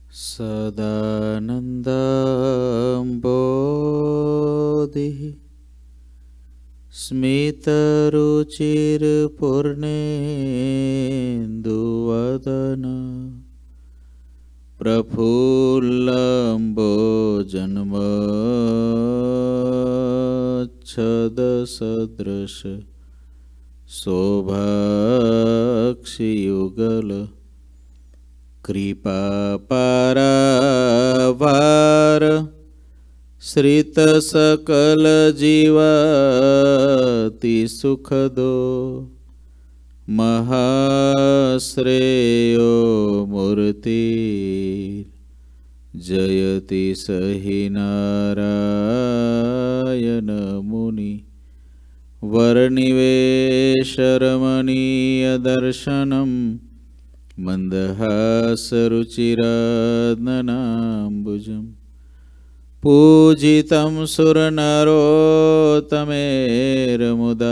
सदानन्दम्बोधिः स्मितरुचिर्पूर्णेन्दुवदन प्रफुल्लम्बोजन्मच्छदसदृश शोभाक्षियुगल कृपापारावार श्रितसकलजीवाति सुखदो महाश्रेयो मूर्ति जयति सहि नारायण मुनि वर्णिवेशरमणीयदर्शनम् मन्दहासरुचिराननाम्बुजम् पूजितं सुरनरोत्तमेर्मुदा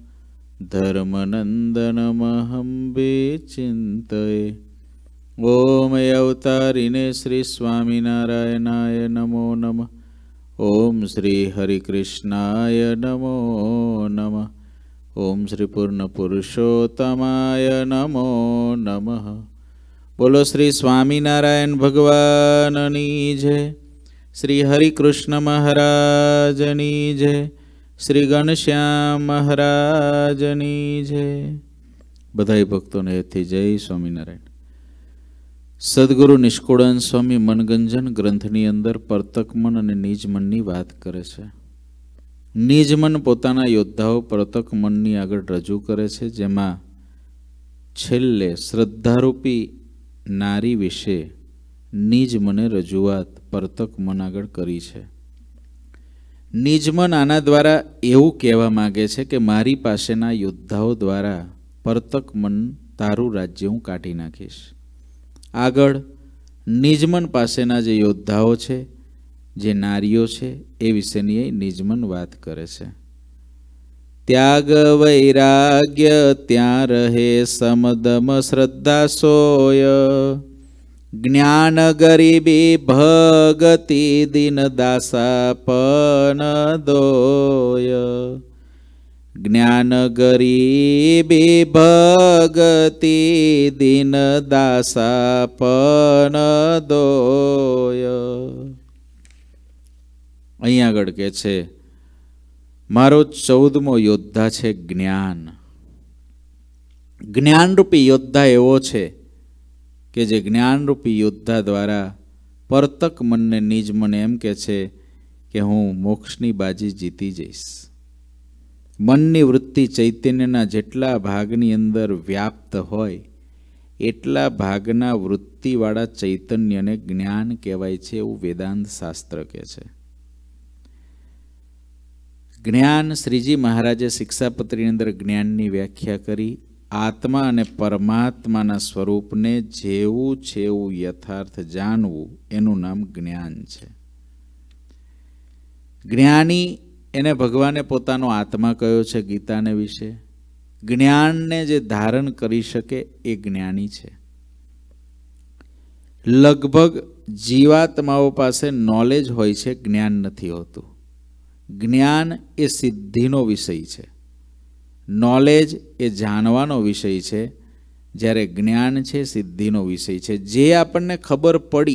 धर्मनन्दनमहं विचिन्तये। ओम अवतारिणे श्री स्वामिनारायणाय नमो नमः। ओम श्री हरिकृष्णाय नमो नमः। ओम श्री पूर्ण पुरुषोत्तमाय नमो नमः। बोलो श्री स्वामिनारायण भगवाननी जय। श्री हरिकृष्ण महाराजनी जय। श्री घनश्याम महाराजनी जय। बधाई भक्तों ने थी जय स्वामिनारायण। सद्गुरु निष्कुळानंद स्वामी मनगंजन ग्रंथनी अंदर परतक मन अने निज मननी वात करे छे। निज मन पोताना योद्धाओ परतक मननी आगळ रजू करे छे, जेमां छेल्ले श्रद्धारूपी नारी विषे निज मने रजूआत परतक मन आगळ करी छे। निज मन आना द्वारा एवुं कहेवा मागे छे के मारी पासेना योद्धाओ द्वारा परतक मन तारू राज्य हूँ काढी नाखीश। आगळ निजमन पासेना जे योद्धाओ छे, जे नारीओ छे, ए विशेनी निजमन वात करे छे। त्याग वैराग्य त्यां रहे समदम श्रद्धा सोय। ज्ञान गरीबी भगति दीन दासापन दोय। ज्ञान गरीबी भगति दीन दासापन दोय। अहीं आगळ के छे मारो 14मो योद्धा छे ज्ञान। ज्ञान रूपी योद्धा एवो छे के जे ज्ञान रूपी योद्धा द्वारा परतक मन ने निज मन एम के छे के हूँ मोक्षनी बाजी जीती जईश। मननी वृत्ति चैतन्यना जेटला भागनी अंदर व्याप्त होय एटला भागना वृत्तिवाळा चैतन्यने ज्ञान कहेवाय छे एवुं वेदांत शास्त्र कहे छे। ज्ञान श्रीजी महाराजे शिक्षापत्री अंदर ज्ञाननी व्याख्या करी। आत्मा अने परमात्माना स्वरूपने जेवुं छे एवुं यथार्थ जानवुं एनुं नाम ज्ञान छे। ज्ञानी एने भगवाने पोतानो आत्मा कह्यो छे गीताने विषे। ज्ञान ने जे धारण करी शके ए ज्ञानी छे। लगभग जीवात्माओ पासे नॉलेज होय छे, ज्ञान नथी होतुं। ज्ञान ए सिद्धिनो विषय छे, नॉलेज ए जानवानो विषय छे, ज्यारे ज्ञान छे सिद्धिनो विषय छे। जे आपणने खबर पड़ी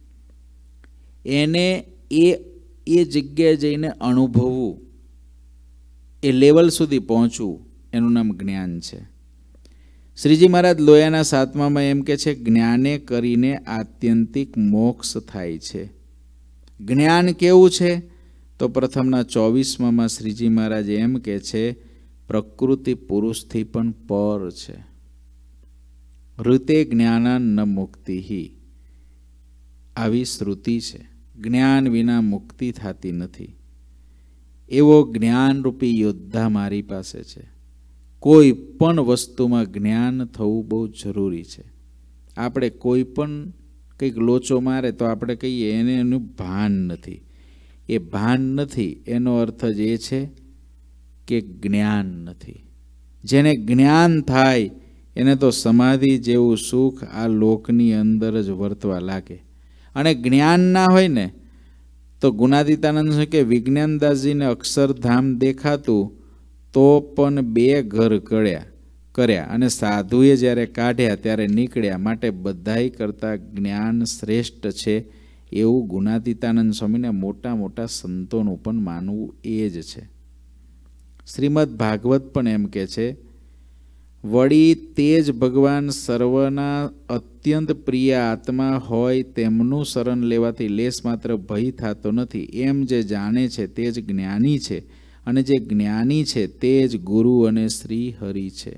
एने ए जग्याए जईने अनुभवવું, ए लेवल सुधी पहोंचવું एनुं नाम ज्ञान छे। श्रीजी महाराज लोयाना 7मां एम के छे ज्ञाने करीने आत्यंतिक मोक्ष थाय छे। ज्ञान केवुं छे तो प्रथमना 24मां श्रीजी महाराज एम के छे प्रकृति पुरुष थी पण पर छे। ऋते ज्ञानान न मुक्ति ही आवी श्रुति छे। ज्ञान विना मुक्ति थाती नथी। एवो ज्ञान रूपी योद्धा मारी पासे छे। कोई पण वस्तुमां ज्ञान थवुं बहु जरूरी छे। आपणे कोई पण कंईक लोचो मारे तो आपणे कहीए एने एनुं भान नथी। ए भान नथी एनो अर्थ ज ए छे के ज्ञान नथी। जेने ज्ञान थाय एने तो समाधि जेवुं सुख आ लोकनी अंदर ज वर्तवा लागे। અને જ્ઞાન ના હોય ને તો ગુણાતીતાનંદ છે કે વિજ્ઞાનદાસજીને અક્ષરધામ દેખાતું તો પણ 2 ઘર કર્યા અને સાધુએ જ્યારે કાઢ્યા ત્યારે નીકળ્યા, માટે બધાય કરતાં જ્ઞાન શ્રેષ્ઠ છે એવું ગુણાતીતાનંદ સ્વામીને મોટા મોટા સંતોનું પણ માનવું એ જ છે. શ્રીમદ ભાગવત પણ એમ કે છે, વળી તે જ ભગવાન સર્વના અત્યંત પ્રિય આત્મા હોય તેમનું શરણ લેવાથી લેશ માત્ર ભય થતો નથી. એમ જે જાણે છે તે જ જ્ઞાની છે, અને જે જ્ઞાની છે તે જ ગુરુ અને શ્રી હરિ છે.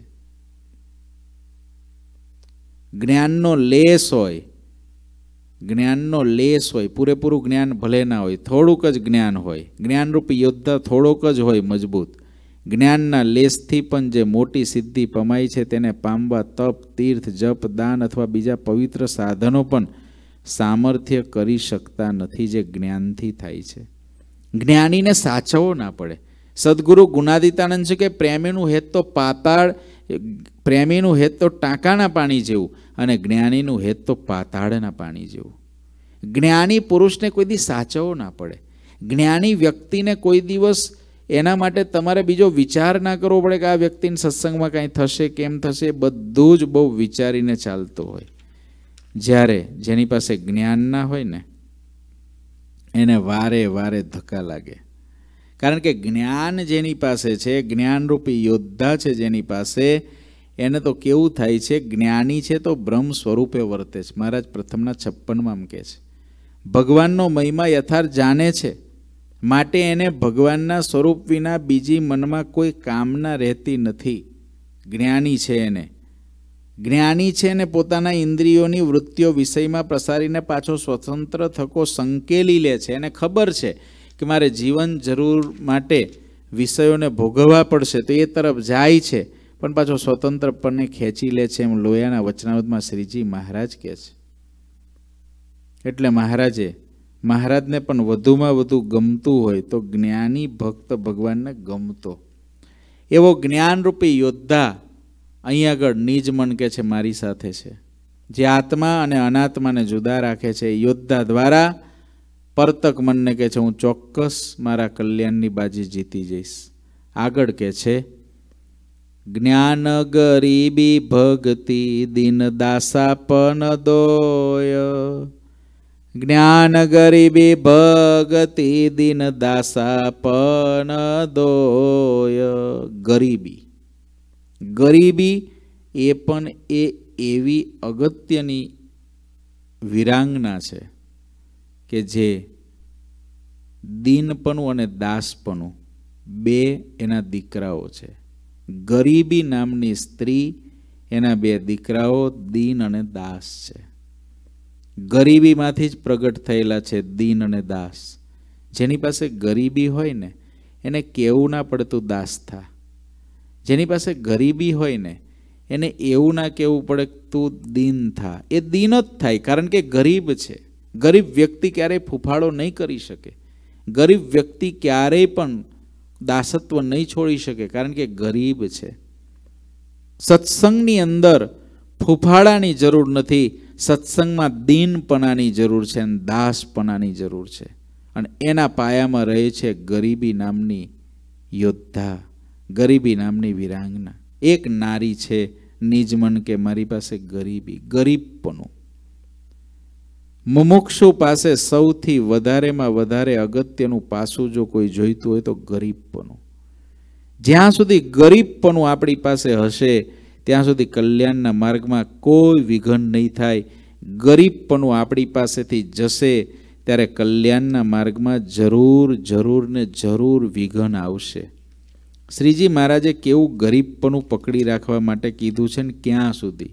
જ્ઞાનનો લેશ હોય, પૂરેપૂરું જ્ઞાન ભલે ના હોય, થોડુંક જ જ્ઞાન હોય, જ્ઞાનરૂપી યોદ્ધા થોડોક જ હોય મજબૂત. જ્ઞાનના લેશથી પણ જે મોટી સિદ્ધિ પમાય છે તેને પામવા તપ, તીર્થ, જપ, દાન અથવા બીજા પવિત્ર સાધનો પણ સામર્થ્ય કરી શકતા નથી, જે જ્ઞાનથી થાય છે. જ્ઞાનીને સાચવવો ના પડે. સદગુરુ ગુણાતીતાનંદ છે કે પ્રેમીનું હેત તો પ્રેમીનું હેત તો ટાંકાના પાણી જેવું, અને જ્ઞાનીનું હેત તો પાતાળના પાણી જેવું. જ્ઞાની પુરુષને કોઈ દી સાચવવો ના પડે. જ્ઞાની વ્યક્તિને કોઈ દિવસ એના માટે તમારે બીજો વિચાર ના કરવો પડે કે આ વ્યક્તિને સત્સંગમાં કાંઈ થશે, કેમ થશે, બધું જ બહુ વિચારીને ચાલતું હોય. જ્યારે જેની પાસે જ્ઞાન ના હોય ને એને વારે વારે ધક્કા લાગે. કારણ કે જ્ઞાન જેની પાસે છે, જ્ઞાનરૂપી યોદ્ધા છે જેની પાસે, એને તો કેવું થાય છે, જ્ઞાની છે તો બ્રહ્મ સ્વરૂપે વર્તે છે. મહારાજ પ્રથમના 56માં એમ કહે છે, ભગવાનનો મહિમા યથાર્થ જાણે છે, માટે એને ભગવાનના સ્વરૂપ વિના બીજી મનમાં કોઈ કામના રહેતી નથી. જ્ઞાની છે એને પોતાના ઇન્દ્રિયોની વૃત્તિઓ વિષયમાં પ્રસારીને પાછો સ્વતંત્ર થકો સંકેલી લે છે. એને ખબર છે કે મારે જીવન જરૂર માટે વિષયોને ભોગવવા પડશે, તો એ તરફ જાય છે, પણ પાછો સ્વતંત્રપણે ખેંચી લે છે. એમ લોયાના વચનામૃતમાં શ્રીજી મહારાજ કહે છે. એટલે મહારાજને પણ વધુમાં વધુ ગમતું હોય તો જ્ઞાની ભક્ત ભગવાનને ગમતો એવો જ્ઞાનરૂપી યોદ્ધા અહીં આગળ નિજ મન કે છે મારી સાથે છે, જે આત્મા અને અનાત્માને જુદા રાખે છે. યોદ્ધા દ્વારા પરતક મનને કહે છે હું ચોક્કસ મારા કલ્યાણની બાજી જીતી જઈશ. આગળ કહે છે, જ્ઞાન ગરીબી ભક્તિ દીન દાસાપન દોય. જ્ઞાન ગરીબી ભક્તિ દીન દાસાપન દોય. ગરીબી એ પણ એવી અગત્યની વિરાંગના છે કે જે દીનપણું અને દાસપણું બે એના દીકરાઓ છે. ગરીબી નામની સ્ત્રી, એના 2 દીકરાઓ દીન અને દાસ છે. ગરીબીમાંથી જ પ્રગટ થયેલા છે દીન અને દાસ. જેની પાસે ગરીબી હોય ને એને કેવું ના પડતું દાસ થા. જેની પાસે ગરીબી હોય ને એને એવું ના કહેવું પડે તું દીન થા. એ દીન જ થાય, કારણ કે ગરીબ છે. ગરીબ વ્યક્તિ ક્યારેય ફૂફાડો નહીં કરી શકે. ગરીબ વ્યક્તિ ક્યારેય પણ દાસત્વ નહીં છોડી શકે, કારણ કે ગરીબ છે. સત્સંગની અંદર ફૂફાડાની જરૂર નથી, સત્સંગમાં દીનપણાની જરૂર છે અને દાસપણાની જરૂર છે. અને એના પાયામાં રહે છે ગરીબી નામની યોદ્ધા, ગરીબી નામની વિરાંગના. એક નારી છે નિજ મન કે મારી પાસે ગરીબપણું. મુમુક્ષુ પાસે સૌથી વધારેમાં વધારે અગત્યનું પાસું જો કોઈ જોઈતું હોય તો ગરીબપણું. જ્યાં સુધી ગરીબપણું આપણી પાસે હશે ત્યાં સુધી કલ્યાણના માર્ગમાં કોઈ વિઘન નહીં થાય. ગરીબપણું આપણી પાસેથી જશે ત્યારે કલ્યાણના માર્ગમાં જરૂર વિઘન આવશે. શ્રીજી મહારાજે કેવું ગરીબપણું પકડી રાખવા માટે કીધું છે ને ક્યાં સુધી.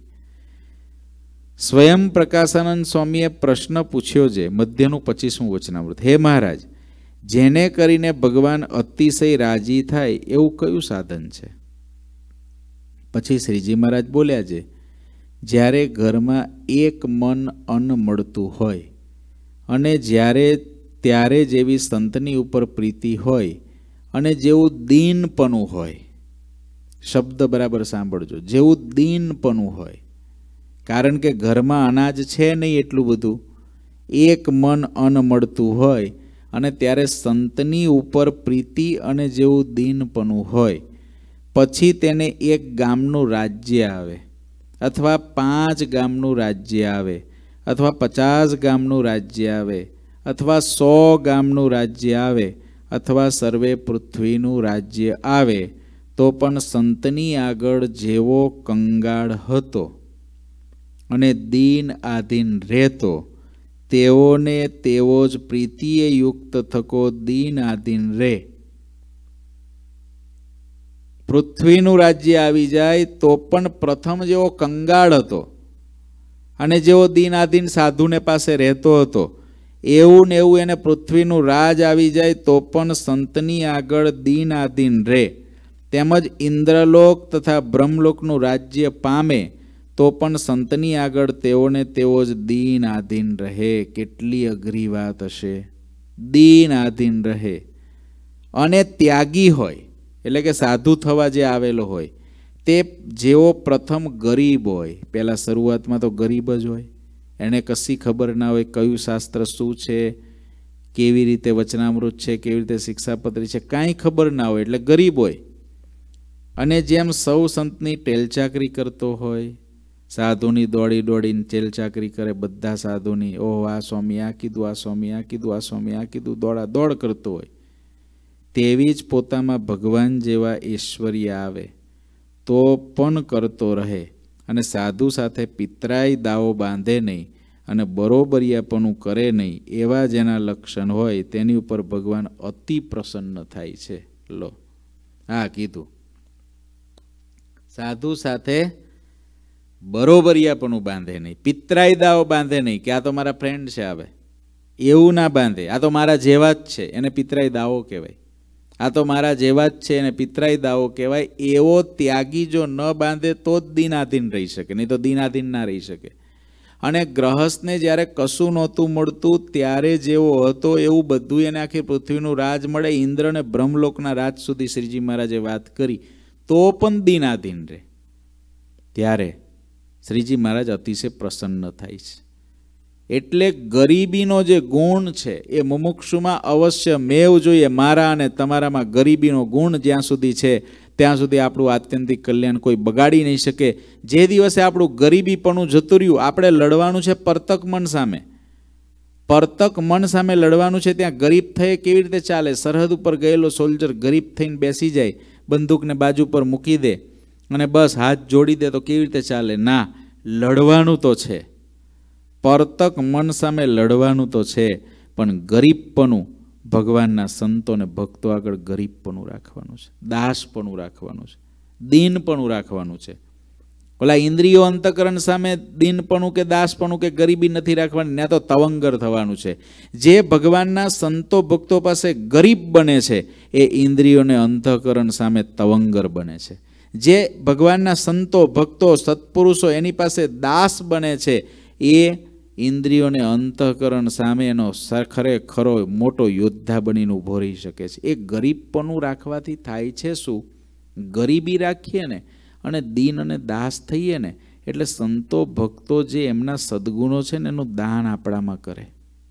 સ્વયં પ્રકાશાનંદ સ્વામીએ પ્રશ્ન પૂછ્યો છે, મધ્યનું 25મું વચનામૃત, હે મહારાજ, જેને કરીને ભગવાન અતિશય રાજી થાય એવું કયું સાધન છે? પછી શ્રીજી મહારાજ બોલ્યા છે, જ્યારે ઘરમાં એક મન અન્ન મળતું હોય અને ત્યારે જેવી સંતની ઉપર પ્રીતિ હોય અને જેવું દીનપણું હોય, શબ્દ બરાબર સાંભળજો, જેવું દીનપણું હોય, કારણ કે ઘરમાં અનાજ છે નહીં એટલું બધું, એક મન અન્ન મળતું હોય અને ત્યારે સંતની ઉપર પ્રીતિ અને જેવું દીનપણું હોય, પછી તેને એક ગામનું રાજ્ય આવે અથવા 5 ગામનું રાજ્ય આવે અથવા 50 ગામનું રાજ્ય આવે અથવા 100 ગામનું રાજ્ય આવે અથવા સર્વે પૃથ્વીનું રાજ્ય આવે, તો પણ સંતની આગળ જેવો કંગાળ હતો અને દીન આધીન રહેતો, તેઓને તેવો જ પ્રીતિએ યુક્ત થકો દીન આધીન રહે. પૃથ્વીનું રાજ્ય આવી જાય તો પણ પ્રથમ જેવો કંગાળ હતો અને જેવો દીન આધીન સાધુને પાસે રહેતો હતો, એવું ને એવું એને પૃથ્વીનું રાજ આવી જાય તો પણ સંતની આગળ દીન આધીન રહે. તેમજ ઇન્દ્રલોક તથા બ્રહ્મલોકનું રાજ્ય પામે તો પણ સંતની આગળ તેઓને તેઓ જ દીન આધીન રહે. કેટલી અઘરી વાત હશે! દીન આધીન રહે અને ત્યાગી હોય, એટલે કે સાધુ થવા જે આવેલો હોય તે જેવો પ્રથમ ગરીબ હોય. પહેલાં શરૂઆતમાં તો ગરીબ જ હોય, એને કશી ખબર ના હોય કયું શાસ્ત્ર શું છે, કેવી રીતે વચનામૃત છે, કેવી રીતે શિક્ષાપત્રી છે, કાંઈ ખબર ના હોય એટલે ગરીબ હોય. અને જેમ સૌ સંતની ટેલચાકરી કરતો હોય, સાધુની દોડી દોડીને ટેલચાકરી કરે બધા સાધુની, ઓહ આ સ્વામી આ કીધું, આ સ્વામી આ કીધું, આ સ્વામી આ કીધું, દોડા દોડ કરતો હોય, તેવી જ પોતામાં ભગવાન જેવા ઐશ્વર્ય આવે તો પણ કરતો રહે અને સાધુ સાથે પિતરાય દાવો બાંધે નહીં અને બરોબરિયાપણું કરે નહીં, એવા જેના લક્ષણ હોય તેની ઉપર ભગવાન અતિ પ્રસન્ન થાય છે. લો આ કીધું, સાધુ સાથે બરોબરિયાપણું બાંધે નહીં, પિતરાય દાવો બાંધે નહીં કે આ તો મારા ફ્રેન્ડ છે, આવે એવું ના બાંધે. આ તો મારા જેવા જ છે, એને પિતરાય દાવો કહેવાય. આ તો મારા જેવા જ છે એને પિતરાય દાવો કહેવાય. એવો ત્યાગી જો ન બાંધે તો જ દીનાધીન રહી શકે, નહીં તો દીનાધીન ના રહી શકે. અને ગ્રહસ્થને જ્યારે કશું નહોતું મળતું ત્યારે જેવો હતો એવું બધું એને આખી પૃથ્વીનું રાજ મળે, ઇન્દ્ર અને બ્રહ્મલોકના રાજ સુધી શ્રીજી મહારાજે વાત કરી, તો પણ દીનાધીન રહે. ત્યારે શ્રીજી મહારાજ અતિશય પ્રસન્ન થાય છે. એટલે ગરીબીનો જે ગુણ છે એ મુમુક્ષુમાં અવશ્ય મેવ જોઈએ. મારા અને તમારામાં ગરીબીનો ગુણ જ્યાં સુધી છે ત્યાં સુધી આપણું આત્યંતિક કલ્યાણ કોઈ બગાડી નહીં શકે. જે દિવસે આપણું ગરીબીપણું જતું રહ્યું, આપણે લડવાનું છે પરતક મન સામે. પરતક મન સામે લડવાનું છે. ત્યાં ગરીબ થઈ કેવી રીતે ચાલે? સરહદ ઉપર ગયેલો સોલ્જર ગરીબ થઈને બેસી જાય, બંદૂકને બાજુ પર મૂકી દે અને બસ હાથ જોડી દે તો કેવી રીતે ચાલે? ના, લડવાનું તો છે. પરતક મન સામે લડવાનું તો છે, પણ ગરીબપણું ભગવાનના સંતોને ભક્તો આગળ ગરીબપણું રાખવાનું છે, દાસપણું રાખવાનું છે, દીનપણું રાખવાનું છે. ઓલા ઇન્દ્રિયો અંતકરણ સામે દીનપણું કે દાસપણું કે ગરીબી નથી રાખવાની, ત્યાં તો તવંગર થવાનું છે. જે ભગવાનના સંતો ભક્તો પાસે ગરીબ બને છે એ ઇન્દ્રિયોને અંતકરણ સામે તવંગર બને છે. જે ભગવાનના સંતો ભક્તો સત્પુરુષો એની પાસે દાસ બને છે એ ઇન્દ્રિયોને અંતઃકરણ સામે એનો ખરેખરો મોટો યોદ્ધા બનીને ઊભો રહી શકે છે. એ ગરીબપણું રાખવાથી થાય છે શું? ગરીબી રાખીએ ને અને દીન અને દાસ થઈએ ને એટલે સંતો ભક્તો જે એમના સદગુણો છે ને એનું દાન આપણામાં કરે,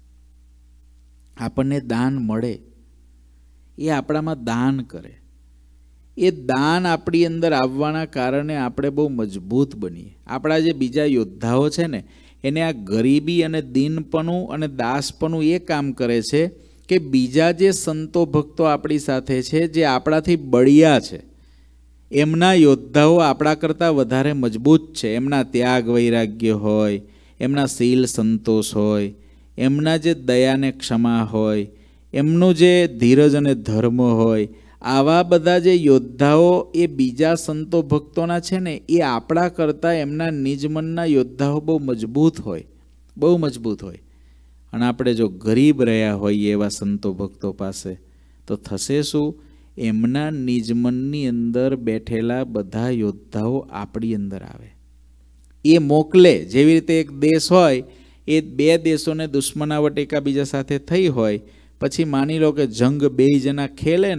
આપણને દાન મળે, એ આપણામાં દાન કરે. એ દાન આપણી અંદર આવવાના કારણે આપણે બહુ મજબૂત બનીએ. આપણા જે બીજા યોદ્ધાઓ છે ને એને આ ગરીબી અને દીનપણું અને દાસપણું એ કામ કરે છે કે બીજા જે સંતો ભક્તો આપણી સાથે છે, જે આપણાથી બળિયા છે, એમના યોદ્ધાઓ આપણા કરતાં વધારે મજબૂત છે. એમના ત્યાગ વૈરાગ્ય હોય, એમના શીલ સંતોષ હોય, એમના જે દયાને ક્ષમા હોય, એમનું જે ધીરજ અને ધર્મ હોય, આવા બધા જે યોદ્ધાઓ એ બીજા સંતો ભક્તોના છે ને એ આપણા કરતાં એમના નિજમનના યોદ્ધાઓ બહુ મજબૂત હોય, બહુ મજબૂત હોય. અને આપણે જો ગરીબ રહ્યા હોઈએ એવા સંતો ભક્તો પાસે તો થશે શું? એમના નિજમનની અંદર બેઠેલા બધા યોદ્ધાઓ આપણી અંદર આવે, એ મોકલે. જેવી રીતે એક દેશ હોય, એ બે દેશોને દુશ્મનાવટ એકાબીજા સાથે થઈ હોય, પછી માની લો કે જંગ બે જણા ખેલે ને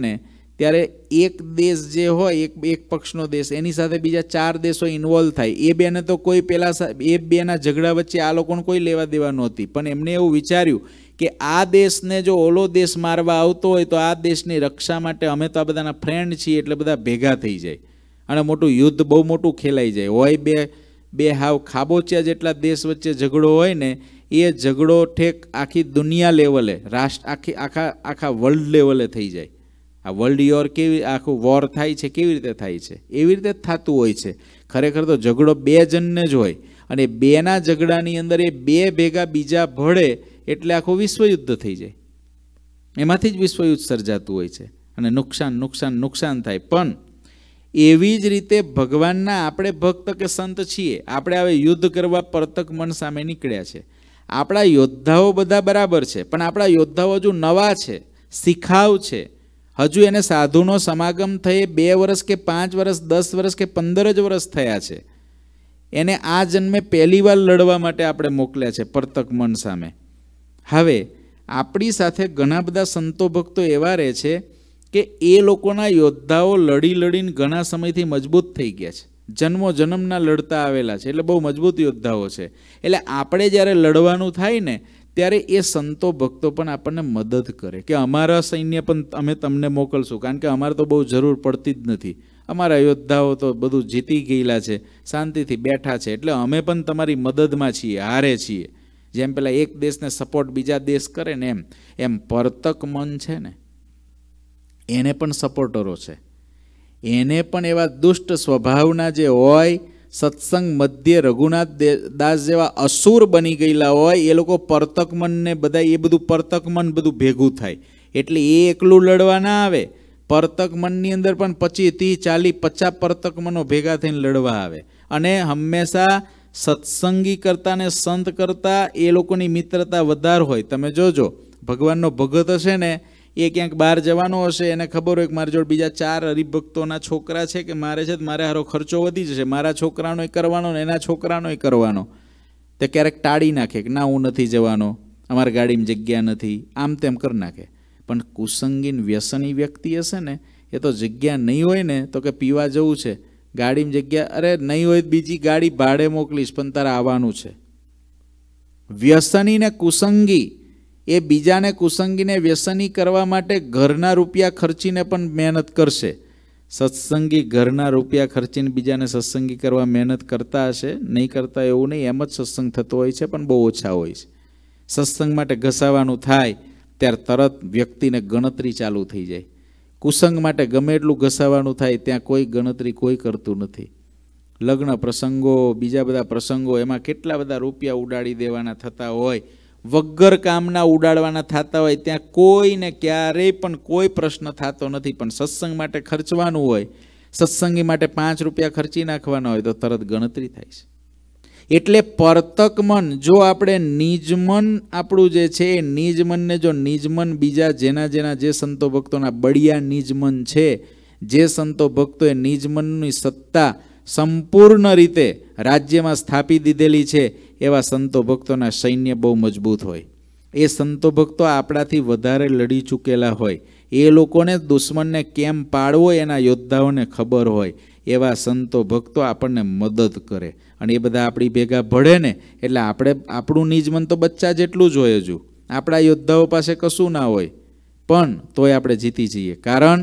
ત્યારે એક દેશ જે હોય, એક પક્ષનો દેશ, એની સાથે બીજા 4 દેશો ઇન્વોલ્વ થાય. એ બેને તો કોઈ એ બેના ઝઘડા વચ્ચે આ લોકોને કોઈ લેવા દેવા નહોતી, પણ એમને એવું વિચાર્યું કે આ દેશને જો ઓલો દેશ મારવા આવતો હોય તો આ દેશની રક્ષા માટે અમે તો આ બધાના ફ્રેન્ડ છીએ એટલે બધા ભેગા થઈ જાય અને મોટું યુદ્ધ બહુ મોટું ખેલાઈ જાય. હોય બે હાવ ખાબોચિયા જેટલા દેશ વચ્ચે ઝઘડો હોય ને, એ ઝઘડો ઠેક આખી દુનિયા લેવલે, આખા વર્લ્ડ લેવલે થઈ જાય. આ વર્લ્ડ યોર આખું વોર થાય છે, કેવી રીતે થાય છે? એવી રીતે થતું હોય છે. ખરેખર તો ઝઘડો 2 જણને જ હોય અને 2ના ઝઘડાની અંદર એ 2 ભેગા બીજા ભળે એટલે આખું વિશ્વયુદ્ધ થઈ જાય. એમાંથી જ વિશ્વયુદ્ધ સર્જાતું હોય છે અને નુકસાન થાય. પણ એવી જ રીતે ભગવાનના આપણે ભક્ત કે સંત છીએ, આપણે હવે યુદ્ધ કરવા પરતક મન સામે નીકળ્યા છે. આપણા યોદ્ધાઓ બધા બરાબર છે, પણ આપણા યોદ્ધાઓ હજુ નવા છે, શિખાવ છે. હજુ એને સાધુનો સમાગમ થયે 2 વર્ષ કે 5 વર્ષ 10 વર્ષ કે 15 જ વર્ષ થયા છે. એને આ જન્મે પહેલી વાર લડવા માટે આપણે મોકલ્યા છે પરતક મન સામે. હવે આપણી સાથે ઘણા બધા સંતો ભક્તો એવા રહે છે કે એ લોકોના યોદ્ધાઓ લડીને ઘણા સમયથી મજબૂત થઈ ગયા છે, જન્મના લડતા આવેલા છે, એટલે બહુ મજબૂત યોદ્ધાઓ છે. એટલે આપણે જ્યારે લડવાનું થાય ને ત્યારે એ સંતો ભક્તો પણ આપણને મદદ કરે કે અમારા સૈન્ય પણ અમે તમને મોકલશું, કારણ કે અમારે તો બહુ જરૂર પડતી જ નથી, અમારા યોદ્ધાઓ તો બધું જીતી ગયેલા છે, શાંતિથી બેઠા છે, એટલે અમે પણ તમારી મદદમાં છીએ, હારે છીએ. જેમ પેલા એક દેશને સપોર્ટ બીજા દેશ કરે ને એમ પરતક મન છે ને એને પણ સપોર્ટરો છે. એને પણ એવા દુષ્ટ સ્વભાવના જે હોય, સત્સંગ મધ્ય રઘુનાથ દાસ જેવા અસુર બની ગયેલા હોય, એ લોકો પરતક મનને બધા એ બધું પરતક મન બધું ભેગું થાય એટલે એ એકલું લડવા ના આવે. પરતક મનની અંદર પણ 25, 30, 40, 50 પરતક મનો ભેગા થઈને લડવા આવે. અને હંમેશા સત્સંગી કરતા ને સંત કરતા એ લોકોની મિત્રતા વધારે હોય. તમે જોજો, ભગવાનનો ભગત હશે ને, એ ક્યાંક બહાર જવાનો હશે, એને ખબર હોય કે મારી જોડે બીજા 4 હરિભક્તોના છોકરા છે કે મારે હારો ખર્ચો વધી જશે, મારા છોકરાનોય કરવાનો ને એના છોકરાનોય કરવાનો, તે ક્યારેક ટાળી નાખે કે ના હું નથી જવાનો, અમારી ગાડીમાં જગ્યા નથી, આમ તેમ કરી નાખે. પણ કુસંગીન વ્યસની વ્યક્તિ હશે ને, એ તો જગ્યા નહીં હોય ને તો કે પીવા જવું છે, ગાડીમાં જગ્યા, અરે નહીં હોય બીજી ગાડી ભાડે મોકલીશ પણ તારે આવવાનું છે. વ્યસની ને કુસંગી એ બીજાને કુસંગીને વ્યસની કરવા માટે ઘરના રૂપિયા ખર્ચીને પણ મહેનત કરશે. સત્સંગી ઘરના રૂપિયા ખર્ચીને બીજાને સત્સંગી કરવા મહેનત કરતા હશે, નહીં કરતા એવું નહીં, એમ જ સત્સંગ થતો હોય છે પણ બહુ ઓછા હોય છે. સત્સંગ માટે ઘસાવાનું થાય ત્યારે તરત વ્યક્તિને ગણતરી ચાલુ થઈ જાય. કુસંગ માટે ગમે એટલું ઘસાવાનું થાય ત્યાં કોઈ ગણતરી કોઈ કરતું નથી. લગ્ન પ્રસંગો, બીજા બધા પ્રસંગો, એમાં કેટલા બધા રૂપિયા ઉડાડી દેવાના થતા હોય, વગર કામના ઉડાડવાના થતા હોય, ત્યાં કોઈને ક્યારેય પણ કોઈ પ્રશ્ન થતો નથી. પણ સત્સંગ માટે ખર્ચવાનું હોય, સત્સંગી માટે 5 રૂપિયા ખર્ચી નાખવાના હોય તો તરત ગણતરી થાય છે. એટલે પરતક મન, જો આપણે નિજમન આપણું જે છે એ નિજમનને જો નિજમન બીજા જેના જે સંતો ભક્તોના બળિયા નિજમન છે, જે સંતો ભક્તોએ નિજમનની સત્તા સંપૂર્ણ રીતે રાજ્યમાં સ્થાપી દીધેલી છે, એવા સંતો ભક્તોના સૈન્ય બહુ મજબૂત હોય. એ સંતો ભક્તો આપણાથી વધારે લડી ચૂકેલા હોય, એ લોકોને દુશ્મનને કેમ પાડવો એના યોદ્ધાઓને ખબર હોય. એવા સંતો ભક્તો આપણને મદદ કરે અને એ બધા આપણી ભેગા ભળે ને એટલે આપણું નિજમન તો બચ્ચા જેટલું જ હોય. હજુ આપણા યોદ્ધાઓ પાસે કશું ના હોય પણ તોય આપણે જીતી જઈએ. કારણ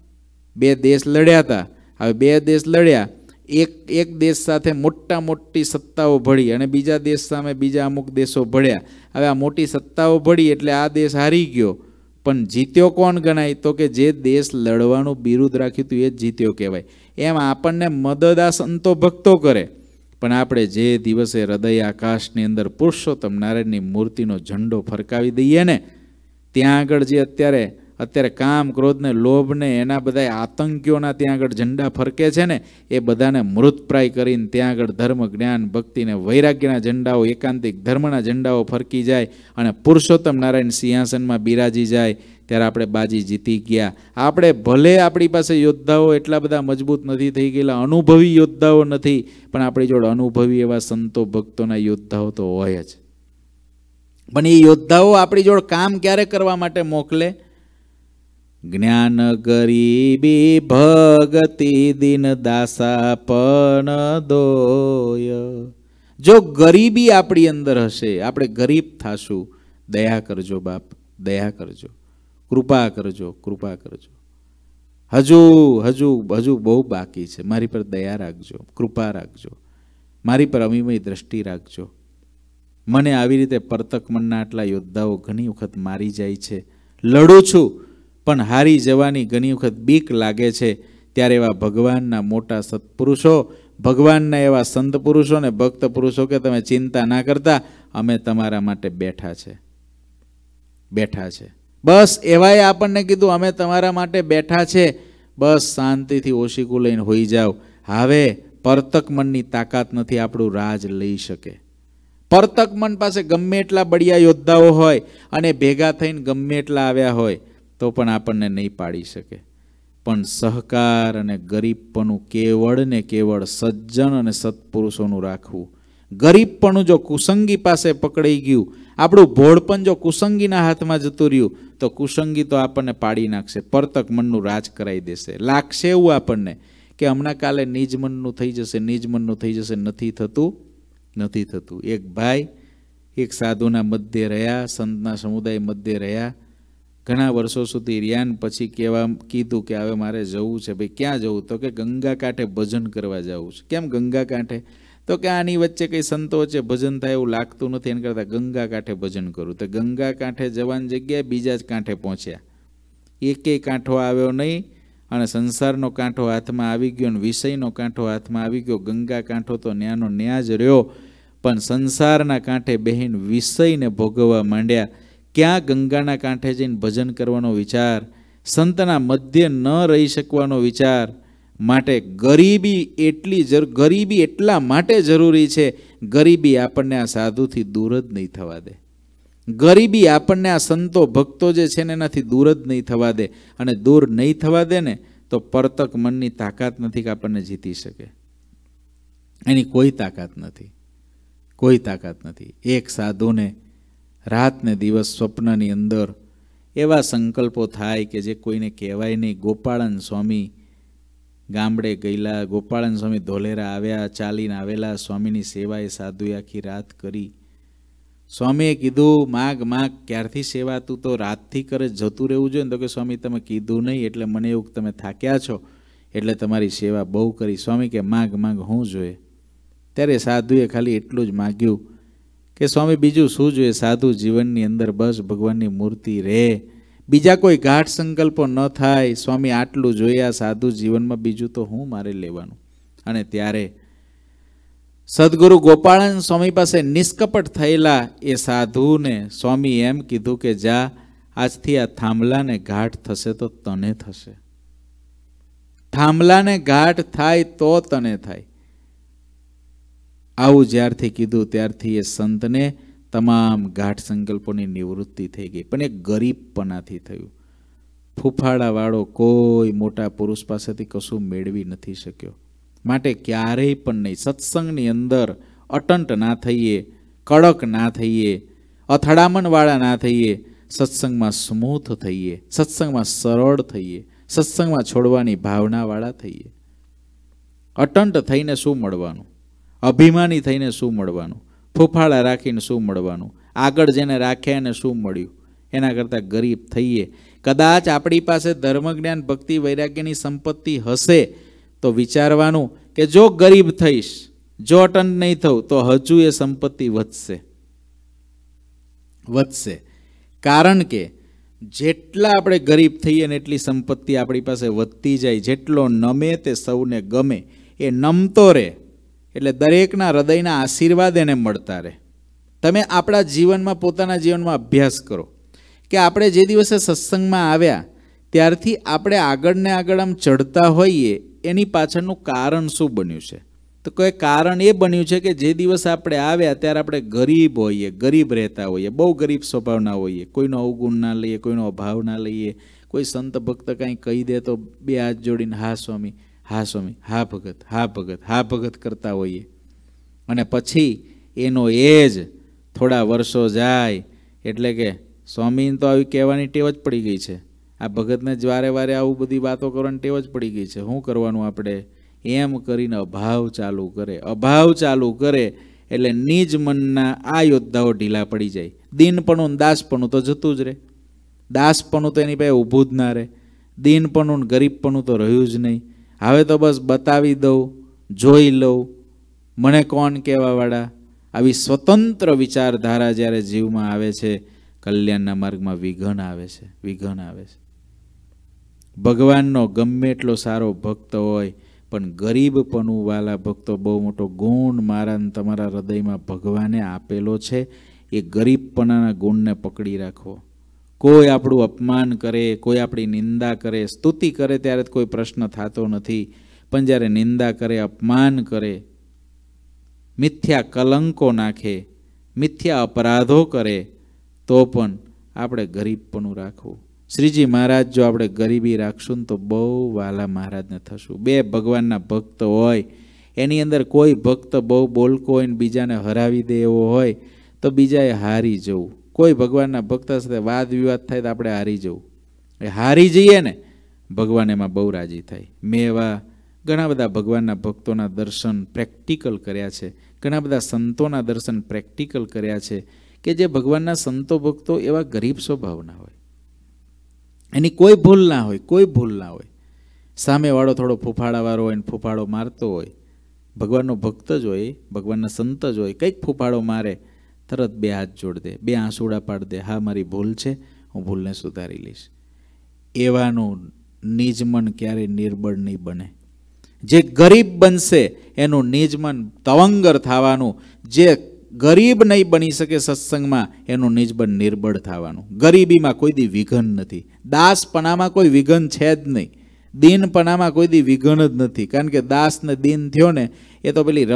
2 દેશ લડ્યા હતા. હવે 2 દેશ લડ્યા, એક દેશ સાથે મોટી સત્તાઓ ભળી અને બીજા દેશ સામે બીજા અમુક દેશો ભળ્યા. હવે આ મોટી સત્તાઓ ભળી એટલે આ દેશ હારી ગયો, પણ જીત્યો કોણ ગણાય? તો કે જે દેશ લડવાનું બિરુદ રાખ્યું હતું એ જ જીત્યો કહેવાય. એમ આપણને મદદ આ સંતો ભક્તો કરે, પણ આપણે જે દિવસે હૃદય આકાશની અંદર પુરુષોત્તમ નારાયણની મૂર્તિનો ઝંડો ફરકાવી દઈએ ને, ત્યાં આગળ જે અત્યારે કામ, ક્રોધ ને લોભ ને એના બધા આતંકીઓના ત્યાં આગળ ઝંડા ફરકે છે ને, એ બધાને મૃતપ્રાય કરીને ત્યાં આગળ ધર્મ, જ્ઞાન, ભક્તિ ને વૈરાગ્યના ઝંડાઓ, એકાંતિક ધર્મના ઝંડાઓ ફરકી જાય અને પુરુષોત્તમ નારાયણ સિંહાસનમાં બિરાજી જાય, ત્યારે આપણે બાજી જીતી ગયા. આપણે ભલે આપણી પાસે યોદ્ધાઓ એટલા બધા મજબૂત નથી થઈ ગયેલા, અનુભવી યોદ્ધાઓ નથી, પણ આપણી જોડે અનુભવી એવા સંતો ભક્તોના યોદ્ધાઓ તો હોય જ. પણ એ યોદ્ધાઓ આપણી જોડે કામ ક્યારે કરવા માટે મોકલે? જ્ઞાન ગરીબી ભગતિ દિન દાસા પણ દોય. જો ગરીબી આપણી અંદર હશે, આપણે ગરીબ થાશું, દયા કરજો બાપ, દયા કરજો, કૃપા કરજો, કૃપા કરજો. હજુ હજુ હજુ બહુ બાકી છે, મારી પર દયા રાખજો, કૃપા રાખજો, મારી પર અમીમય દ્રષ્ટિ રાખજો. મને આવી રીતે પરતક મનના આટલા યોદ્ધાઓ ઘણી વખત મારી જાય છે, લડું છું પણ હારી જવાની ઘણી વખત બીક લાગે છે. ત્યારે એવા ભગવાનના મોટા સત્પુરુષો, ભગવાનના એવા સંત પુરુષો ને ભક્ત પુરુષો કે તમે ચિંતા ના કરતા, અમે તમારા માટે બેઠા છે, બેઠા છે. બસ એવાએ આપણને કીધું અમે તમારા માટે બેઠા છે, બસ શાંતિથી ઓશીકું લઈને હોઈ જાઓ. હવે પરતક મનની તાકાત નથી આપણું રાજ લઈ શકે. પરતક મન પાસે ગમે એટલા બળિયા યોદ્ધાઓ હોય અને ભેગા થઈને ગમે એટલા આવ્યા હોય તો પણ આપણને નહીં પાડી શકે. પણ સહકાર અને ગરીબપણું કેવળ ને કેવળ સજ્જન અને સત્પુરુષોનું રાખવું. ગરીબપણું જો કુસંગી પાસે પકડાઈ ગયું, આપણું ભોળપણ જો કુસંગીના હાથમાં જતું રહ્યું તો કુસંગી તો આપણને પાડી નાખશે, પરતક મનનું રાજ કરાવી દેશે. લાગશે એવું આપણને કે હમણાં કાલે નિજ મનનું થઈ જશે, નિજ મનનું થઈ જશે. નથી થતું, નથી થતું. એક ભાઈ એક સાધુના મધ્ય રહ્યા, સંતના સમુદાય મધ્ય રહ્યા, ઘણા વર્ષો સુધી રહ્યા. પછી કીધું કે હવે મારે જવું છે. ભાઈ ક્યાં જવું? તો કે ગંગા કાંઠે ભજન કરવા જવું છે. કેમ ગંગા કાંઠે? તો કે આની વચ્ચે કંઈ સંતો વચ્ચે ભજન થાય એવું લાગતું નથી, એને કરતાં ગંગા કાંઠે ભજન કરું. તો ગંગા કાંઠે જવાની જગ્યાએ બીજા જ કાંઠે પહોંચ્યા. એકેય કાંઠો આવ્યો નહીં અને સંસારનો કાંઠો હાથમાં આવી ગયો અને વિષયનો કાંઠો હાથમાં આવી ગયો. ગંગા કાંઠો તો ન્યાનો ન્યા જ રહ્યો, પણ સંસારના કાંઠે બહેન વિષયને ભોગવવા માંડ્યા. ક્યાં ગંગાના કાંઠે જઈને ભજન કરવાનો વિચાર, સંતના મધ્ય ન રહી શકવાનો વિચાર. માટે ગરીબી એટલા માટે જરૂરી છે. ગરીબી આપણને આ સાધુથી દૂર જ નહીં થવા દે. ગરીબી આપણને આ સંતો ભક્તો જે છે ને એનાથી દૂર જ નહીં થવા દે. અને દૂર નહીં થવા દે ને તો પરતક મનની તાકાત નથી કે આપણને જીતી શકે. એની કોઈ તાકાત નથી, કોઈ તાકાત નથી. એક સાધુને રાત ને દિવસ સ્વપ્નની અંદર એવા સંકલ્પો થાય કે જે કોઈને કહેવાય નહીં. ગોપાળન સ્વામી ગામડે ગયેલા, ગોપાળન સ્વામી ધોલેરા આવ્યા, ચાલીને આવેલા, સ્વામીની સેવાએ સાધુએ આખી રાત કરી. સ્વામીએ કીધું માગ માગ, ક્યારથી સેવા? તું તો રાતથી કરે, જતું રહેવું જોઈએ ને. તો કે સ્વામી તમે કીધું નહીં એટલે મને એવું તમે થાક્યા છો એટલે તમારી સેવા બહુ કરી. સ્વામી કે માગ માગ હું જોઈએ? ત્યારે સાધુએ ખાલી એટલું જ માગ્યું કે સ્વામી બીજું શું જોઈએ? સાધુ જીવનની અંદર બસ ભગવાનની મૂર્તિ રહે, બીજા કોઈ ગાઢ સંકલ્પો ન થાય. સ્વામી આટલું જોયા સાધુ જીવનમાં, બીજું તો હું મારે લેવાનું. અને ત્યારે સદગુરુ ગોપાળન સ્વામી પાસે નિષ્કપટ થયેલા એ સાધુને સ્વામી એમ કીધું કે જા, આજથી આ થાંભલાને ગાઢ થશે તો તને થશે. થાંભલાને ગાઢ થાય તો તને થાય. આવું જ્યારથી કીધું ત્યારથી એ સંતને તમામ ગાઢ સંકલ્પોની નિવૃત્તિ થઈ ગઈ. પણ એ ગરીબપણાથી થયું. ફૂફાડાવાળો કોઈ મોટા પુરુષ પાસેથી કશું મેળવી નથી શક્યો. માટે ક્યારેય પણ નહીં, સત્સંગની અંદર અટંટ ના થઈએ, કડક ના થઈએ, અથડામણવાળા ના થઈએ. સત્સંગમાં સ્મૂથ થઈએ, સત્સંગમાં સરળ થઈએ, સત્સંગમાં છોડવાની ભાવનાવાળા થઈએ. અટંટ થઈને શું મળવાનું? અભિમાની થઈને શું મળવાનું? ફૂફાડા રાખીને શું મળવાનું? આગળ જેને રાખ્યા એને શું મળ્યું? એના કરતાં ગરીબ થઈએ. કદાચ આપણી પાસે ધર્મ જ્ઞાન ભક્તિ વૈરાગ્યની સંપત્તિ હશે તો વિચારવાનું કે જો ગરીબ થઈશ, જો અટંટ નહીં થવું તો હજુ એ સંપત્તિ વધશે, વધશે. કારણ કે જેટલા આપણે ગરીબ થઈએ ને એટલી સંપત્તિ આપણી પાસે વધતી જાય. જેટલો નમે તે સૌને ગમે, એ નમતો રહે એટલે દરેકના હૃદયના આશીર્વાદ એને મળતા રહે. તમે આપણા જીવનમાં, પોતાના જીવનમાં અભ્યાસ કરો કે આપણે જે દિવસે સત્સંગમાં આવ્યા ત્યારથી આપણે આગળ ને આગળ આમ ચડતા હોઈએ, એની પાછળનું કારણ શું બન્યું છે? તો કોઈ કારણ એ બન્યું છે કે જે દિવસ આપણે આવ્યા ત્યારે આપણે ગરીબ હોઈએ, ગરીબ રહેતા હોઈએ, બહુ ગરીબ સ્વભાવના હોઈએ. કોઈનો અવગુણ ના લઈએ, કોઈનો અભાવ ના લઈએ. કોઈ સંત ભક્ત કાંઈ કહી દે તો બે હાથ જોડીને હા સ્વામી, હા સ્વામી, હા ભગત, હા ભગત, હા ભગત કરતા હોઈએ. અને પછી એનો એ જ થોડા વર્ષો જાય એટલે કે સ્વામીને તો આવી કહેવાની ટેવ જ પડી ગઈ છે, આ ભગતને જ વારે વારે આવું બધી વાતો કરવાની ટેવ જ પડી ગઈ છે. શું કરવાનું આપણે? એમ કરીને અભાવ ચાલુ કરે. અભાવ ચાલુ કરે એટલે નિજ મનના આ યોદ્ધાઓ ઢીલા પડી જાય. દીનપણું ને દાસપણું તો જતું જ રહે. દાસપણું તો એની પાસે ઊભું જ ના રહે. દીનપણું ને ગરીબપણું તો રહ્યું જ નહીં. હવે તો બસ બતાવી દઉં, જોઈ લઉં, મને કોણ કહેવાવાળા. આવી સ્વતંત્ર વિચારધારા જ્યારે જીવમાં આવે છે, કલ્યાણના માર્ગમાં વિઘન આવે છે. વિઘન આવે છે. ભગવાનનો ગમે એટલો સારો ભક્ત હોય પણ ગરીબપણું વાલા ભક્તો બહુ મોટો ગુણ મારા ને તમારા હૃદયમાં ભગવાને આપેલો છે. એ ગરીબપણાના ગુણને પકડી રાખવો. કોઈ આપણું અપમાન કરે, કોઈ આપણી નિંદા કરે, સ્તુતિ કરે ત્યારે કોઈ પ્રશ્ન થતો નથી, પણ જ્યારે નિંદા કરે, અપમાન કરે, મિથ્યા કલંકો નાખે, મિથ્યા અપરાધો કરે, તો પણ આપણે ગરીબપણું રાખવું. શ્રીજી મહારાજ જો આપણે ગરીબી રાખશું ને તો બહુ વાલા મહારાજને થશું. બે ભગવાનના ભક્ત હોય એની અંદર કોઈ ભક્ત બહુ બોલકો હોય ને બીજાને હરાવી દે એવો હોય તો બીજાએ હારી જવું. કોઈ ભગવાનના ભક્ત સાથે વાદ વિવાદ થાય તો આપણે હારી જવું. એ હારી જઈએ ને ભગવાન એમાં બહુ રાજી થાય. મેં એવા ઘણા બધા ભગવાનના ભક્તોના દર્શન પ્રેક્ટિકલ કર્યા છે. ઘણા બધા સંતોના દર્શન પ્રેક્ટિકલ કર્યા છે કે જે ભગવાનના સંતો ભક્તો એવા ગરીબ સ્વભાવના હોય. એની કોઈ ભૂલ ના હોય, કોઈ ભૂલ ના હોય. સામેવાળો થોડો ફૂફાડાવાળો હોય ને ફૂફાડો મારતો હોય, ભગવાનનો ભક્ત જ હોય, ભગવાનના સંત જ હોય, કંઈક ફૂફાડો મારે તરત બે હાથ જોડ દે, બે આંસુડા પાડી દે, હા મારી ભૂલ છે, હું ભૂલને સુધારી લઈશ. એવાનું નિજ મન ક્યારેય નિર્બળ નહીં બને. જે ગરીબ બનશે એનું નિજ મન તવંગર થવાનું. જે ગરીબ નહીં બની શકે સત્સંગમાં એનું નિજ મન નિર્બળ થવાનું. ગરીબીમાં કોઈ દી વિઘન નથી. દાસપણામાં કોઈ વિઘન છે જ નહીં. દીનપણામાં કોઈ દી વિઘન જ નથી. કારણ કે દાસ ને દીન થયો ને એ તો પેલી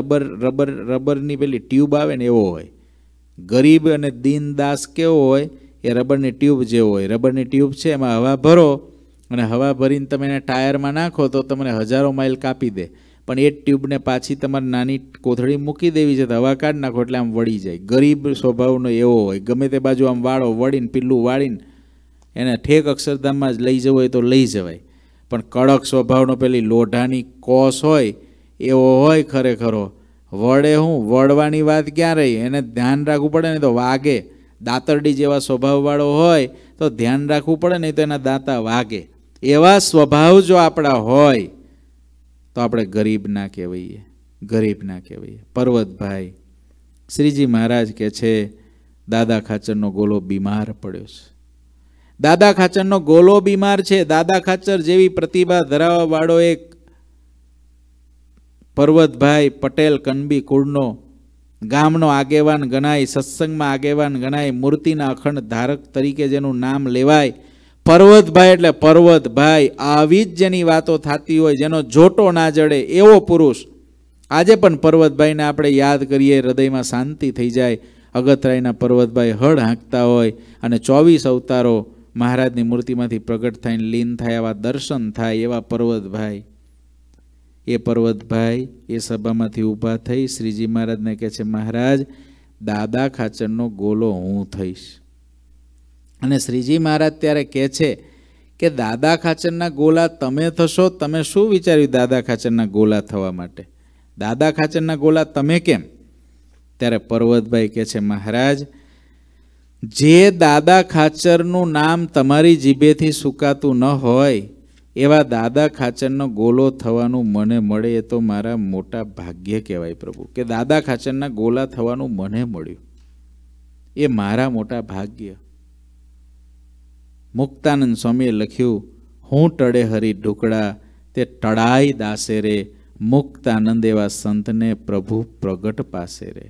રબરની પેલી ટ્યુબ આવે ને એવો હોય. ગરીબ અને દીન દાસ કેવો હોય? એ રબરની ટ્યુબ જેવો હોય. રબરની ટ્યુબ છે, એમાં હવા ભરો અને હવા ભરીને તમે એને ટાયરમાં નાખો તો તમને હજારો માઇલ કાપી દે. પણ એ ટ્યુબને પાછી તમારે નાની કોથળી મૂકી દેવી છે તો હવા કાઢી નાખો એટલે આમ વળી જાય. ગરીબ સ્વભાવનો એવો હોય. ગમે તે બાજુ આમ વાળો વળીને પીલું વાળીને એને ઠેક અક્ષરધામમાં જ લઈ જવું હોય તો લઈ જવાય. પણ કડક સ્વભાવનો પેલી લોઢાની કોસ હોય એવો હોય ખરેખરો. વળે હું વળવાની વાત ક્યાં રહી? એને ધ્યાન રાખવું પડે ને તો વાગે. દાતરડી જેવા સ્વભાવવાળો હોય તો ધ્યાન રાખવું પડે નહીં તો એના દાંતા વાગે. એવા સ્વભાવ જો આપણા હોય તો આપણે ગરીબ ના કહેવાઈએ. ગરીબ ના કહેવાઈએ. પર્વતભાઈ શ્રીજી મહારાજ કહે છે દાદા ખાચરનો ગોલો બીમાર પડ્યો છે. દાદા ખાચરનો ગોલો બીમાર છે. દાદા ખાચર જેવી પ્રતિભા ધરાવવા વાળો એક પર્વતભાઈ પટેલ કનબી કુળનો ગામનો આગેવાન ગણાય, સત્સંગમાં આગેવાન ગણાય, મૂર્તિના અખંડ ધારક તરીકે જેનું નામ લેવાય, પર્વતભાઈ એટલે પર્વતભાઈ. આવી જ જેની વાતો થતી હોય, જેનો જોટો ના જડે એવો પુરુષ. આજે પણ પર્વતભાઈને આપણે યાદ કરીએ, હૃદયમાં શાંતિ થઈ જાય. અગતરાયના પર્વતભાઈ હળ હાંકતા હોય અને 24 અવતારો મહારાજની મૂર્તિમાંથી પ્રગટ થઈને લીન થાય, એવા દર્શન થાય એવા પર્વતભાઈ. એ પર્વતભાઈ એ સભામાંથી ઊભા થઈ શ્રીજી મહારાજને કહે છે, મહારાજ દાદા ખાચરનો ગોલો હું થઈશ. અને શ્રીજી મહારાજ ત્યારે કહે છે કે દાદા ખાચરના ગોલા તમે થશો? તમે શું વિચાર્યું દાદા ખાચરના ગોલા થવા માટે? દાદા ખાચરના ગોલા તમે કેમ? ત્યારે પર્વતભાઈ કહે છે, મહારાજ જે દાદા ખાચરનું નામ તમારી જીભેથી સુકાતું ન હોય એવા દાદા ખાચરનો ગોલો થવાનું મને મળે એ તો મારા મોટા ભાગ્ય કહેવાય પ્રભુ. કે દાદા ખાચરના ગોલા થવાનું મને મળ્યું એ મારા મોટા ભાગ્ય. મુક્તાનંદ સ્વામીએ લખ્યું, હું ટળે હરી ઢુકડા તે ટળાઈ દાસે રે, મુક્તાનંદ એવા સંતને પ્રભુ પ્રગટ પાસે રે.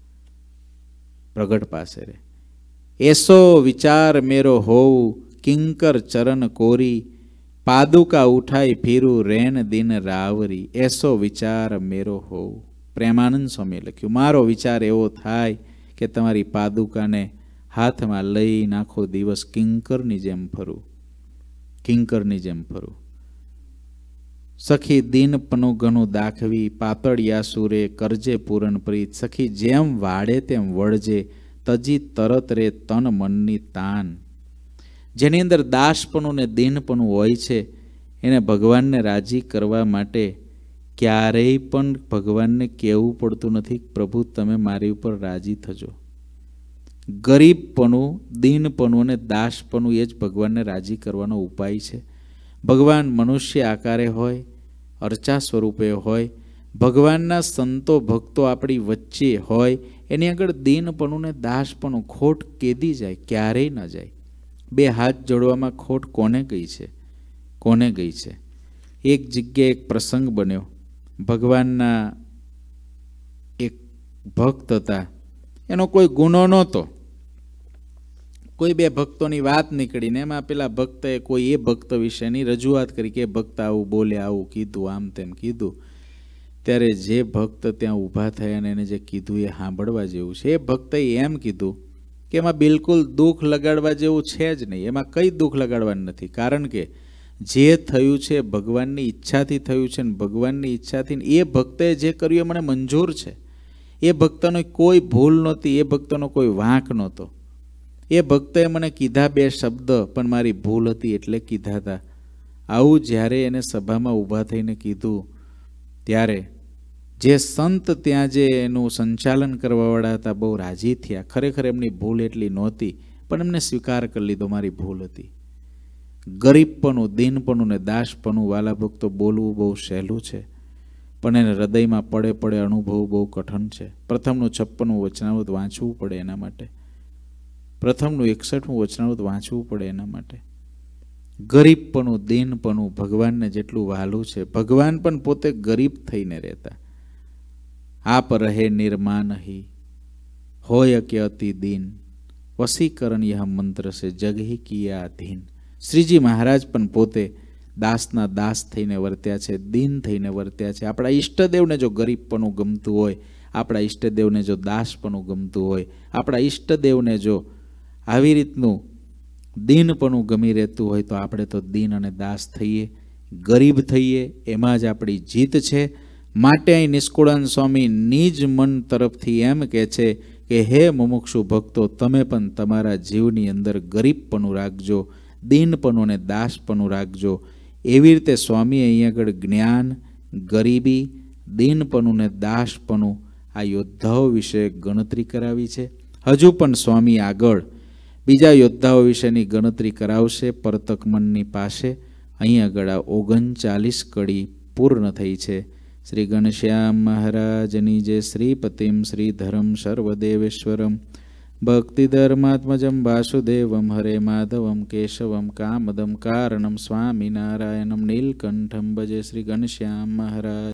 પ્રગટ પાસે રે. એસો વિચાર મેરો હોવ કિંકર ચરણ કોરી, પાદુકા ઉઠાઈ ફીરું રેન દિન રાવરી. એસો વિચાર મેરો હોવ. પ્રેમાનંદ સ્વામીએ લખ્યું, મારો વિચાર એવો થાય કે તમારી પાદુકાને હાથમાં લઈ નાખો દિવસ કિંકરની જેમ ફરું. કિંકરની જેમ ફરું. સખી દિનપનું ઘણું દાખવી, પાતળિયા સુરે કરજે પૂરણ પ્રીત. સખી જેમ વાળે તેમ વળજે, તજી તરત રે તન મનની તાન. જેની અંદર દાસપણું ને દીનપણું હોય છે, એને ભગવાનને રાજી કરવા માટે ક્યારેય પણ ભગવાનને કહેવું પડતું નથી, પ્રભુ તમે મારી ઉપર રાજી થજો. ગરીબપણું, દીનપણું અને દાસપણું એ જ ભગવાનને રાજી કરવાનો ઉપાય છે. ભગવાન મનુષ્ય આકારે હોય, અર્ચા સ્વરૂપે હોય, ભગવાનના સંતો ભક્તો આપણી વચ્ચે હોય, એની આગળ દીનપણું ને દાસપણું ખોટ કેદી જાય? ક્યારેય ન જાય. બે હાથ જોડવામાં ખોટ કોને ગઈ છે? કોને ગઈ છે? એક જગ્યાએ એક પ્રસંગ બન્યો. ભગવાનના એક ભક્ત હતા, એનો કોઈ ગુનો નહોતો. કોઈ બે ભક્તોની વાત નીકળીને એમાં પેલા ભક્તએ કોઈ એ ભક્ત વિશેની રજૂઆત કરી કે ભક્ત આવું બોલે, આવું કીધું, આમ તેમ કીધું. ત્યારે જે ભક્ત ત્યાં ઊભા થયા અને એને જે કીધું એ સાંભળવા જેવું છે. એ ભક્તએ એમ કીધું કે એમાં બિલકુલ દુઃખ લગાડવા જેવું છે જ નહીં, એમાં કંઈ દુઃખ લગાડવાનું નથી. કારણ કે જે થયું છે ભગવાનની ઈચ્છાથી થયું છે, ને ભગવાનની ઈચ્છાથી એ ભક્તએ જે કર્યું એ મને મંજૂર છે. એ ભક્તનો કોઈ ભૂલ નહોતી, એ ભક્તનો કોઈ વાંક નહોતો. એ ભક્તએ મને કીધા બે શબ્દ, પણ મારી ભૂલ હતી એટલે કીધા હતા. આવું જ્યારે એને સભામાં ઊભા થઈને કીધું, ત્યારે જે સંત ત્યાં જે એનું સંચાલન કરવાવાળા હતા બહુ રાજી થયા. ખરેખર એમની ભૂલ એટલી નહોતી, પણ એમને સ્વીકાર કરી લીધો મારી ભૂલ હતી. ગરીબપણું, દીનપણું ને દાસપણું વાલા ભક્તો બોલવું બહુ સહેલું છે, પણ એને હૃદયમાં પડે પડે અનુભવ બહુ કઠણ છે. પ્રથમનું 56મું વચનામૃત વાંચવું પડે એના માટે. પ્રથમનું 61મું વચનામૃત વાંચવું પડે એના માટે. ગરીબપણું, દીનપણું ભગવાનને જેટલું વહાલું છે, ભગવાન પણ પોતે ગરીબ થઈને રહેતા. આપ રહે નિર્માનહી હોય કે અતિ દીન, વસીકરણ યહ મંત્ર છે જગહી કિયા અધીન. શ્રીજી મહારાજ પણ પોતે દાસના દાસ થઈને વર્ત્યા છે, દીન થઈને વર્ત્યા છે. આપણા ઈષ્ટદેવને જો ગરીબપણું ગમતું હોય, આપણા ઈષ્ટદેવને જો દાસપણું ગમતું હોય, આપણા ઈષ્ટદેવને જો આવી રીતનું દીનપણું ગમી રહેતું હોય, તો આપણે તો દીન અને દાસ થઈએ, ગરીબ થઈએ. એમાં જ આપણી જીત છે. માટે અહીં નિષ્કુળાનંદ સ્વામી નિજ મન તરફથી એમ કહે છે કે હે મુમુક્ષુ ભક્તો, તમે પણ તમારા જીવની અંદર ગરીબપણું રાખજો, દીનપણું અને દાસપણું રાખજો. એવી રીતે સ્વામી અહીં આગળ જ્ઞાન, ગરીબી, દીનપણું ને દાસપણું આ યોદ્ધાઓ વિશે ગણતરી કરાવી છે. હજુ પણ સ્વામી આગળ બીજા યોદ્ધાઓ વિશેની ગણતરી કરાવશે પરતકમનની પાસે. અહીં આગળ આ 39 કડી પૂર્ણ થઈ છે. શ્રી ઘનશ્યામ મહારાજની જય. શ્રીપતિમ શ્રીધરમ સર્વદેવેશ્વરમ ભક્તિધર્માત્મજમ વાસુદેવમ હરે માધવમ કેશવમ કામદમ કારણમ સ્વામિનારાયણમ નીલકંઠમ ભજે. શ્રી ઘનશ્યામ મહારાજ.